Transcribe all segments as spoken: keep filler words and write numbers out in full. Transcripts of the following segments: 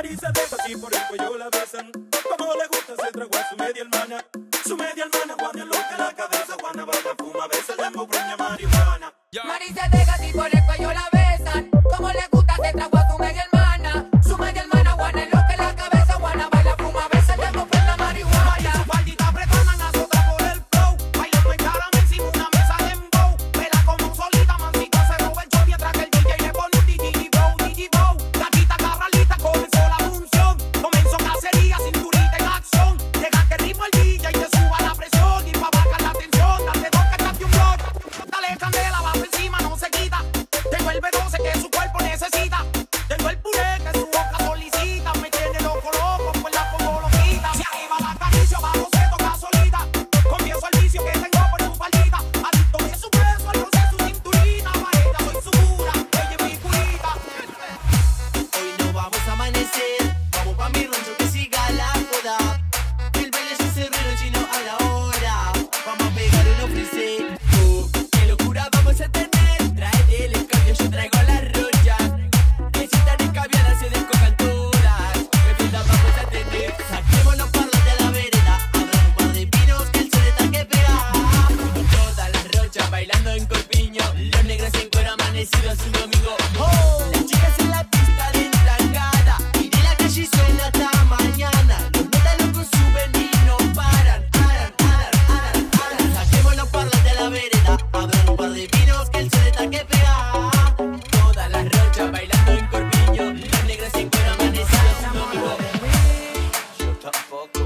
Mari se deja así por el cuello la besan. Como le gusta se tragó a su media hermana. Su media hermana Juana loca la cabeza. Juana baila, fuma, besa, el dembow, preña marihuana. Mari se deja así por el cuello la besan. Como le gusta se tragó a su media hermana. Su media hermana Juana loca la cabeza. Juana baila, fuma, besa, el dembow, preña marihuana. Su faldita pretona azota por el flow. Bailando en caramel encima una mesa de dembow. Vela como solita, mancita se roba el show. Mientras que el D J le pone un digi-bow, digi-bow. Gatita carralita comenzó la función. Comenzó cacería, cinturita en acción. Deja que el ritmo el D J te suba la presión. Y pa' bajar la tensión, dale dos que taste un blog. Dale candela, va por encima, no se quita. Tengo el B doce que su cuerpo necesita. Tengo el puré que su boca solicita. Me tiene loco, loco, pues la pongo loquita. Si arriba la acaricio, abajo se toca solita. Confieso el vicio que tengo por su faldita. Adicto de su beso, al roce su cinturita. Pa' ella soy segura, ella es mi curita. Hoy no vamos a amanecer, vamos pa' mi rancho que siga la joda. El baile se cerró el chino a la hora. Vamos a pegar un ofrecer. Oh, qué locura vamos a tener. Tráete el escabio, yo traigo la rocha. Que si están escabiadas se descojan todas. Qué fiesta vamos a tener. Saquemos los parlantes de la vereda. Abran un par de pinos que el sol está que pega. Todas las rochas bailando en corpiño. Los negros en cuero amanecidos un domingo. Oh, las chicas en la pista de entangada. Y de la calle suena hasta mañana. Los métalos suben y no paran. Aran, aran, aran, aran. Saquemos los parlantes de la vereda. Abran un par de pinos que el sol está que pega. Todas las rochas bailando en corpiño. Los negros en cuero amanecidos un domingo. Yo tampoco,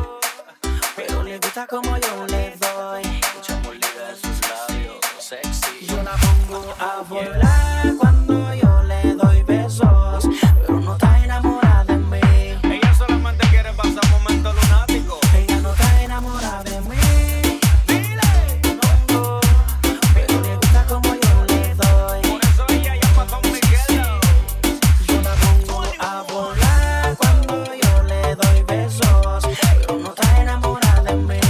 pero le gusta como yo le doy. Mucha molida de sus labios, sexy. Yo la pongo a volar cuando yo le doy besos, pero no está enamorada de mí. Ella solamente quiere pasar momentos lunáticos. Ella no está enamorada de mí. No, pero le gusta como yo le doy. Por eso ella llama Don Miguel. Yo la pongo a volar cuando yo le doy besos, pero no está enamorada de mí.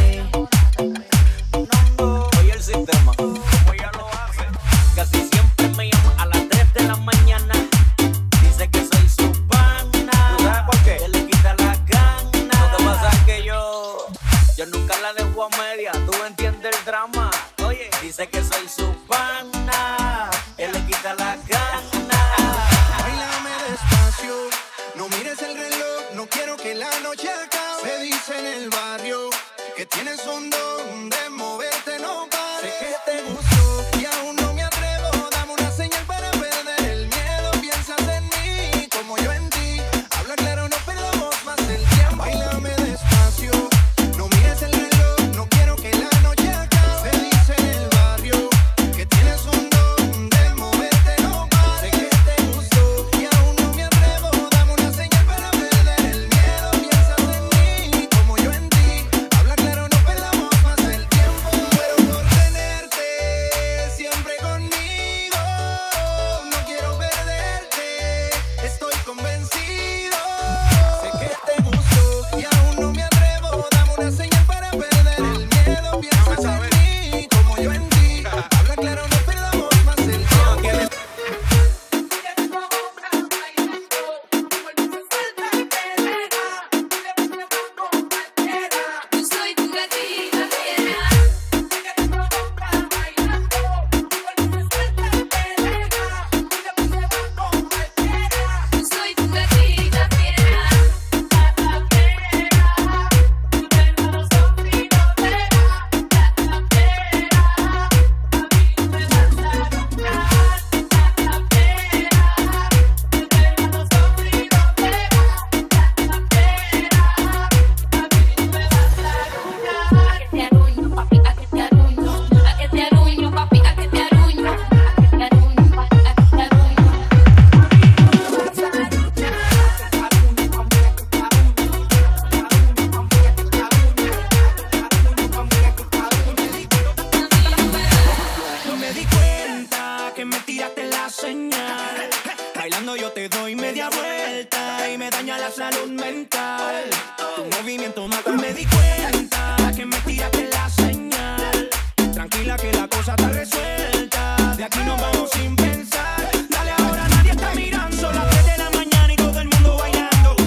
Oye el sistema, como ella lo hace. Casi siempre me llama a las tres de la mañana. Dice que soy su pana. ¿Tú sabes por qué? Que le quita la gana. Lo que pasa es que yo, yo nunca la dejo a media. Tú entiendes el drama. Oye, dice que soy su pana. Él le quita la gana. Báilame despacio, no mires el reloj, no quiero que la noche acabe. Se dice en el barrio que tienes un don de moverte, no pares. Sé que te gustó y aún no me atrevo. Dame una señal para perder el miedo. Piensas en mí como yo en ti. Habla claro, no perdamos más el tiempo. Báilame despacio, no mires el reloj, no quiero que la noche acabe. Se dice en el barrio que tienes un don de moverte, no pares. Sé que te gustó y aún no me atrevo. Dame una señal para perder el miedo. Piensas en mí como yo en ti. Habla claro, no perdamos más el tiempo. Muero por tenerte siempre conmigo. No quiero perderte, estoy convencido. Sé que te gustó y aún no me atrevo. Dame una señal para perder el miedo. Piensas en mí como yo en ti. Habla claro, no perdamos más el tiempo. Yo soy tu gatita fiera. Yo soy tu gatita fiera. A que te arruño, papi, a que te arruño. A que te arruño, papi, a que te arruño. A que te arruño, papi, a que te arruño. No me di cuenta que me tiraste la señal. Bailando yo te doy media vuelta y me daña la salud mental. Tu movimiento mata. Me di cuenta que me tiraste la señal. Tranquila que la cosa está resuelta. De aquí nos vamos sin pensar. Dale ahora, nadie está mirando. Son las tres de la mañana y todo el mundo bailando.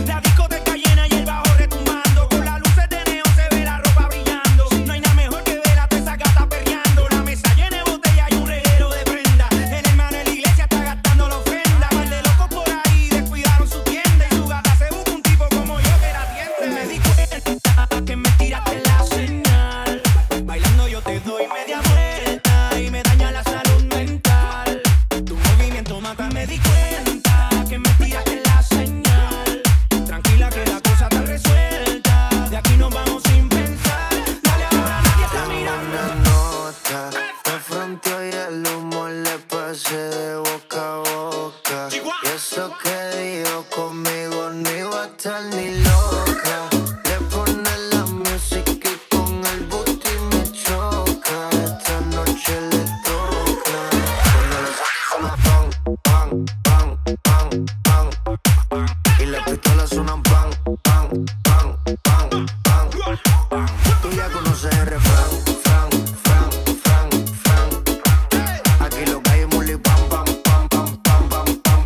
noche de boca a boca. Y eso que dijo conmigo no iba a estar ni loca. Le pone la música y con el booty me choca. Esta noche le toca. Cuando los suena pan, pan, pan, pan, pan. Y las pistolas suenan pan, pan, pan, pan, pan. Tú ya conoces el refrán, fran, fran, fran, fran. Aquí lo que hay es muli, pam, pam, pam, pam, pam, pam, pam,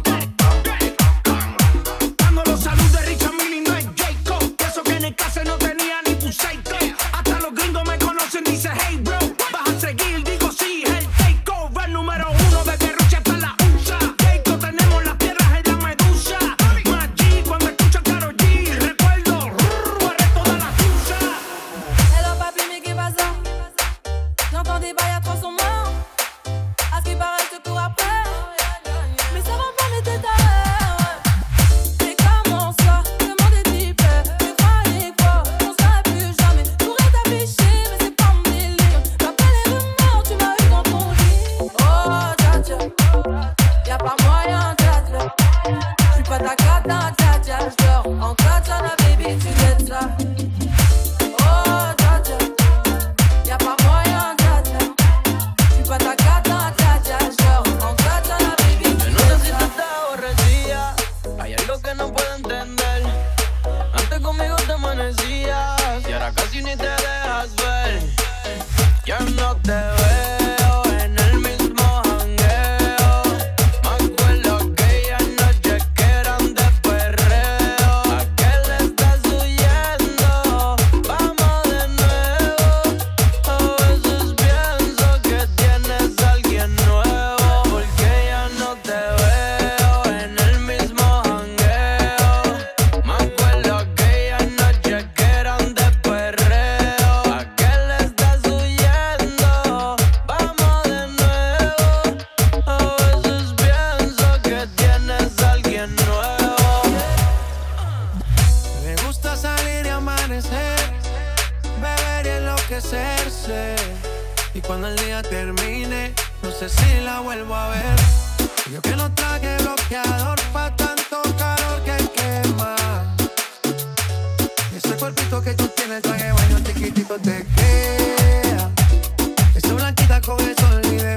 pam. Dando los saludos de Richard Mille y no es Jacob. Eso que en el case no tenía ni puseito. Hasta los gringos me conocen, dice hey bro. Vas a seguir, digo sí, es el takeover número uno de que Roche hasta la U S A. Jacob, tenemos las tierras en la medusa. Más G cuando escucho a Karol G. Recuerdo, corre toda la tusa. Hello papi, mais qu'est-ce que ça? J'entends des bails à trois cents morts. À ce qui paraît, je te cours après. Mais ça va pas, mais t'es taré. Mais comment ça? Comment t'es type? Tu croyais quoi? On serait plus jamais. Pourrais t'afficher, mais c'est pas mon délire. D'après les rumeurs, tu m'as eu dans ton lit. Oh, dja dja. Y'a pas moyen, dja dja. J'suis pas ta cata, dja dja. J'dors en katana, baby, tu t'aides ça. Oh, dja dja. Y'a pas moyen, dja dja. J'suis pas ta cata, dja dja. J'dors en katana, baby, tu No sé t'aides si ça. tú estás aborrecida, hay algo que no puedo entender. Antes conmigo te amanecías y ahora casi ni te dejas ver. Ya no te veo en el mismo jangueo. Me acuerdo aquellas noches que eran de perreo. ¿A qué le estás huyendo? Vamos de nuevo. A veces pienso que tienes a alguien nuevo, porque ya no te veo en el mismo jangueo. Me acuerdo aquellas noches que eran de perreo. ¿A qué le estás huyendo? Vamos de nuevo. A veces pienso que tienes a alguien nuevo. Me gusta salir y amanecer, beber y enloquecerse. Y cuando el día termine, no sé si la vuelvo a ver. Yo que no traje bloqueador pa' tanto calor que quema. Ese cuerpito que tú tienes, traje baño chiquitito te queda. Esa blanquita con el sol y de